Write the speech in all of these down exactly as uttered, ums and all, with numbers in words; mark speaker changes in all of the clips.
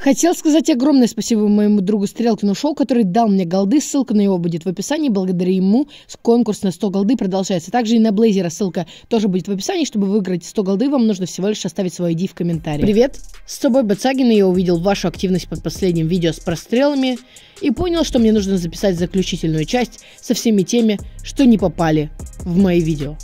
Speaker 1: Хотел сказать огромное спасибо моему другу Стрелкину Шоу, который дал мне голды. Ссылка на него будет в описании. Благодаря ему конкурс на сто голды продолжается. Также и на Блейзера ссылка тоже будет в описании. Чтобы выиграть сто голды, вам нужно всего лишь оставить свой ай ди в комментарии. Привет, с тобой Бацагин, и я увидел вашу активность под последним видео с прострелами и понял, что мне нужно записать заключительную часть со всеми теми, что не попали в мои видео.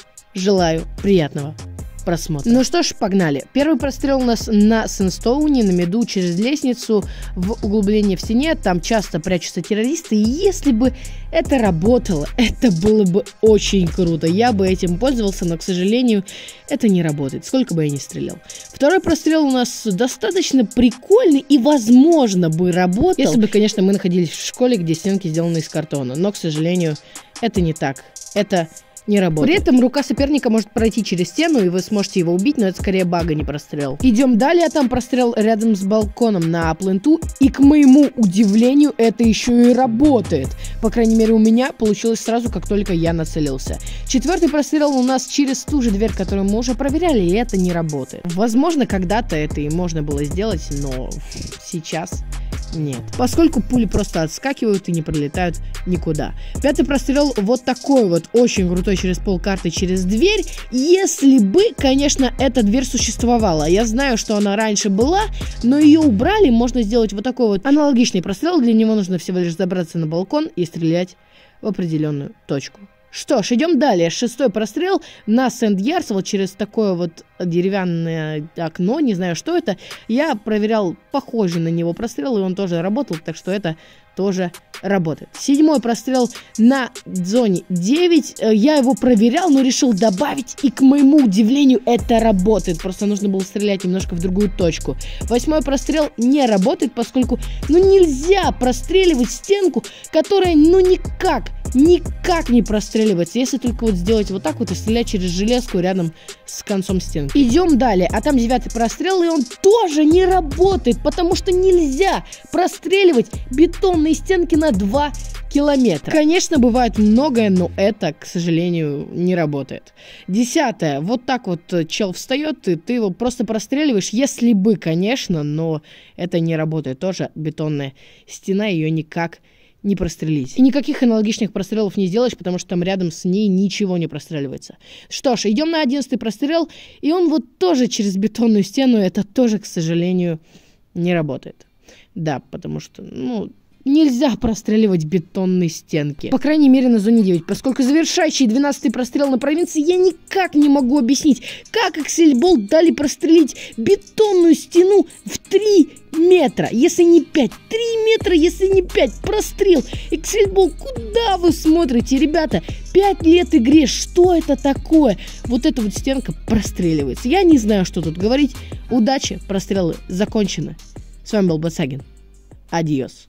Speaker 1: Желаю приятного просмотра. Ну что ж, погнали. Первый прострел у нас на Сэндстоуне, на миду, через лестницу, в углубление в стене. Там часто прячутся террористы. И если бы это работало, это было бы очень круто. Я бы этим пользовался, но, к сожалению, это не работает. Сколько бы я ни стрелял. Второй прострел у нас достаточно прикольный и, возможно, бы работал, если бы, конечно, мы находились в школе, где стенки сделаны из картона. Но, к сожалению, это не так. Это не работает. При этом рука соперника может пройти через стену, и вы сможете его убить, но это скорее баг, а не прострел. Идем далее, а там прострел рядом с балконом на пленту, и, к моему удивлению, это еще и работает. По крайней мере, у меня получилось сразу, как только я нацелился. Четвертый прострел у нас через ту же дверь, которую мы уже проверяли, и это не работает. Возможно, когда-то это и можно было сделать, но сейчас нет. Поскольку пули просто отскакивают и не пролетают никуда. Пятый прострел вот такой вот, очень крутой, через полкарты, через дверь. Если бы, конечно, эта дверь существовала. Я знаю, что она раньше была, но ее убрали. Можно сделать вот такой вот аналогичный прострел. Для него нужно всего лишь забраться на балкон и стрелять в определенную точку. Что ж, идем далее. Шестой прострел на Сэнд-Ярдс, вот через такое вот деревянное окно, не знаю, что это. Я проверял похожий на него прострел, и он тоже работал, так что это тоже работает. Седьмой прострел на зоне девять. Я его проверял, но решил добавить, и, к моему удивлению, это работает. Просто нужно было стрелять немножко в другую точку. Восьмой прострел не работает, поскольку, ну, нельзя простреливать стенку, которая, ну, никак, никак не простреливается, если только вот сделать вот так вот и стрелять через железку рядом с концом стенки. Идем далее, а там девятый прострел, и он тоже не работает, потому что нельзя простреливать бетонные стенки на два километра. Конечно, бывает многое, но это, к сожалению, не работает. Десятое. Вот так вот чел встает, и ты его просто простреливаешь, если бы, конечно, но это не работает. Тоже бетонная стена, ее никак не прострелить. И никаких аналогичных прострелов не сделаешь, потому что там рядом с ней ничего не простреливается. Что ж, идем на одиннадцатый прострел, и он вот тоже через бетонную стену, это тоже, к сожалению, не работает. Да, потому что, ну, нельзя простреливать бетонные стенки. По крайней мере, на зоне девять. Поскольку завершающий двенадцатый прострел на провинции, я никак не могу объяснить, как Аксельболт дали прострелить бетонную стену в три метра, если не пять. три метра, если не пять. Прострел. Аксельболт, куда вы смотрите, ребята? пять лет игре. Что это такое? Вот эта вот стенка простреливается. Я не знаю, что тут говорить. Удачи. Прострелы закончены. С вами был Бацагин. Адьос.